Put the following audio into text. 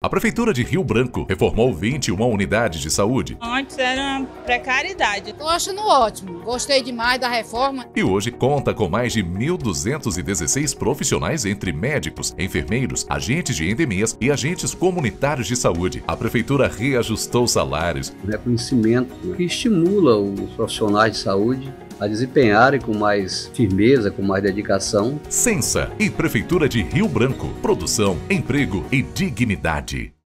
A Prefeitura de Rio Branco reformou 21 unidades de saúde. Antes era uma precariedade. Estou achando ótimo. Gostei demais da reforma. E hoje conta com mais de 1.216 profissionais entre médicos, enfermeiros, agentes de endemias e agentes comunitários de saúde. A Prefeitura reajustou salários. Reconhecimento que estimula os profissionais de saúde a desempenharem com mais firmeza, com mais dedicação. Censa e Prefeitura de Rio Branco. Produção, emprego e dignidade.